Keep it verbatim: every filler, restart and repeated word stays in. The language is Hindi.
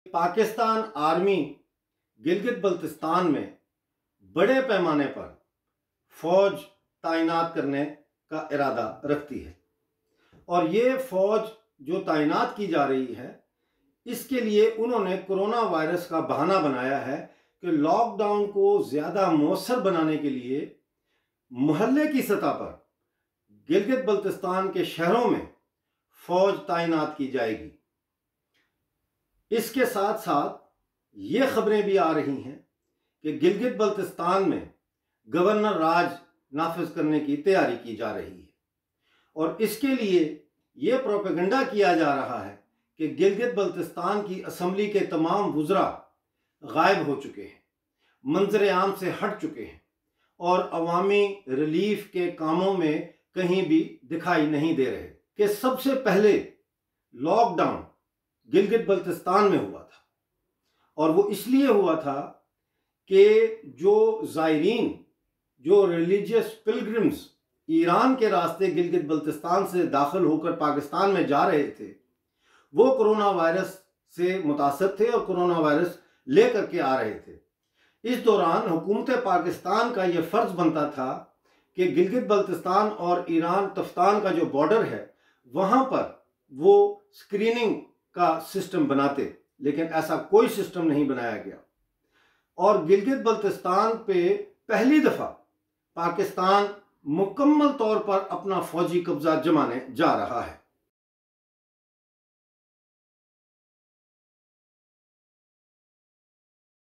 पाकिस्तान आर्मी गिलगित बल्तिस्तान में बड़े पैमाने पर फौज तैनात करने का इरादा रखती है और ये फौज जो तैनात की जा रही है इसके लिए उन्होंने कोरोना वायरस का बहाना बनाया है कि लॉकडाउन को ज़्यादा मौसर बनाने के लिए मोहल्ले की सतह पर गिलगित बल्तिस्तान के शहरों में फौज तैनात की जाएगी। इसके साथ साथ ये खबरें भी आ रही हैं कि गिलगित बल्तिस्तान में गवर्नर राज नाफिज करने की तैयारी की जा रही है और इसके लिए ये प्रोपेगेंडा किया जा रहा है कि गिलगित बल्तिस्तान की असम्बली के तमाम वुज़रा गायब हो चुके हैं, मंजर आम से हट चुके हैं और अवामी रिलीफ के कामों में कहीं भी दिखाई नहीं दे रहे। कि सबसे पहले लॉकडाउन गिलगित बल्तिस्तान में हुआ था और वो इसलिए हुआ था कि जो ज़ायरीन, जो रिलीजियस पिलग्रिम्स ईरान के रास्ते गिलगित बल्तिस्तान से दाखिल होकर पाकिस्तान में जा रहे थे, वो कोरोना वायरस से मुतासर थे और कोरोना वायरस ले करके आ रहे थे। इस दौरान हुकूमत पाकिस्तान का ये फ़र्ज़ बनता था कि गिलगित बल्तिस्तान और ईरान तफ्तान का जो बॉर्डर है वहाँ पर वो स्क्रीनिंग का सिस्टम बनाते, लेकिन ऐसा कोई सिस्टम नहीं बनाया गया और गिलगित बल्तिस्तान पे पहली दफ़ा पाकिस्तान मुकम्मल तौर पर अपना फौजी कब्जा जमाने जा रहा है।